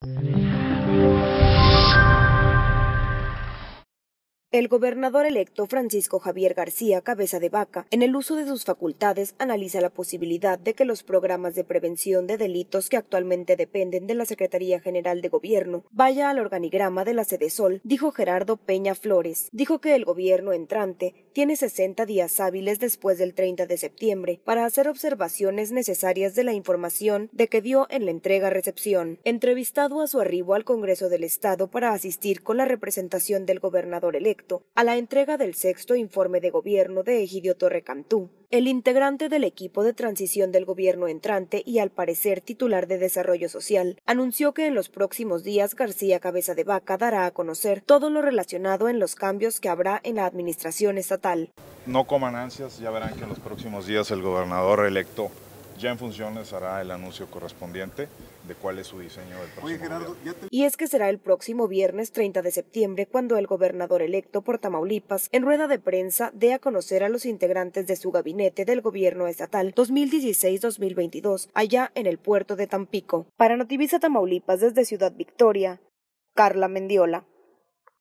El gobernador electo Francisco Javier García Cabeza de Vaca, en el uso de sus facultades, analiza la posibilidad de que los programas de prevención de delitos que actualmente dependen de la Secretaría General de Gobierno vaya al organigrama de la Sedesol, dijo Gerardo Peña Flores. Dijo que el gobierno entrante tiene 60 días hábiles después del 30 de septiembre para hacer observaciones necesarias de la información de que dio en la entrega-recepción. Entrevistado a su arribo al Congreso del Estado para asistir con la representación del gobernador electo a la entrega del sexto informe de gobierno de Egidio Torre Cantú, el integrante del equipo de transición del gobierno entrante y al parecer titular de Desarrollo Social, anunció que en los próximos días García Cabeza de Vaca dará a conocer todo lo relacionado en los cambios que habrá en la administración estatal. No coman ansias, ya verán que en los próximos días el gobernador electo ya en funciones hará el anuncio correspondiente de cuál es su diseño del próximo gobierno. Y es que será el próximo viernes 30 de septiembre cuando el gobernador electo por Tamaulipas, en rueda de prensa, dé a conocer a los integrantes de su gabinete del gobierno estatal 2016-2022, allá en el puerto de Tampico. Para Notivisa Tamaulipas, desde Ciudad Victoria, Carla Mendiola.